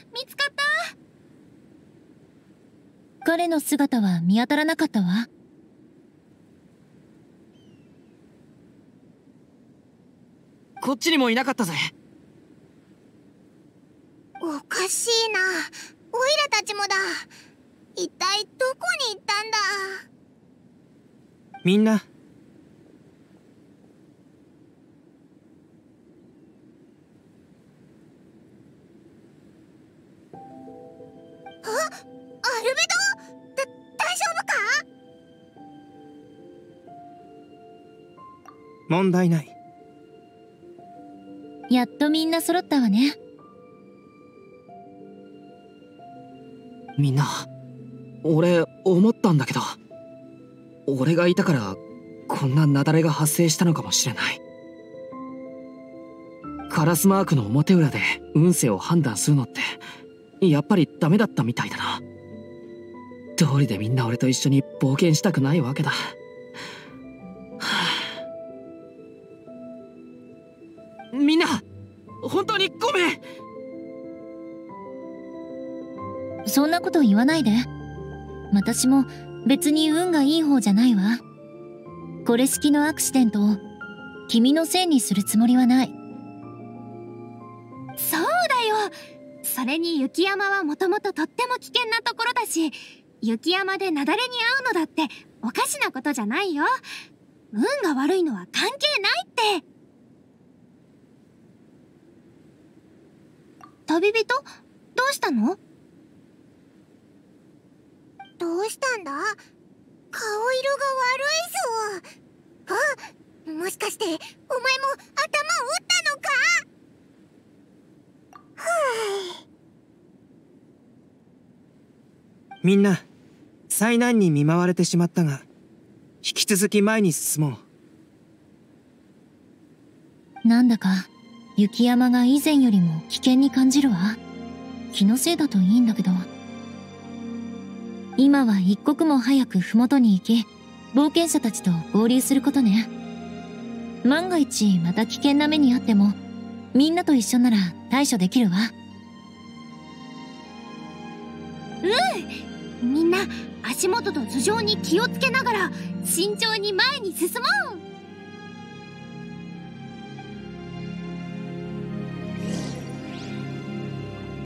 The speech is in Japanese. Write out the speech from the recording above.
見つかった。 彼の姿は見当たらなかったわ。 こっちにもいなかったぜ。 おかしいな。オイラたちもだ。一体どこに行ったんだ。 みんな。 アルベド、大丈夫か？ 問題ない。 やっとみんな揃ったわね。 みんな、俺思ったんだけど、俺がいたからこんな雪崩が発生したのかもしれない。カラスマークの表裏で運勢を判断するのってやっぱりダメだったみたいだな。道理でみんな俺と一緒に冒険したくないわけだ。みんな本当にごめん。 そんなこと言わないで。私も別に運がいい方じゃないわ。これ式のアクシデントを君のせいにするつもりはない。 そうだよ。それに雪山はもともととっても危険なところだし、雪山で雪崩に遭うのだっておかしなことじゃないよ。運が悪いのは関係ないって。旅人、どうしたの？どうしたんだ？顔色が悪いぞ。あ、もしかしてお前も頭を打ったのか？ みんな災難に見舞われてしまったが、引き続き前に進もう。なんだか雪山が以前よりも危険に感じるわ。気のせいだといいんだけど。今は一刻も早く麓に行き、冒険者たちと合流することね。万が一また危険な目にあっても、みんなと一緒なら対処できるわ。 みんな足元と頭上に気をつけながら慎重に前に進もう。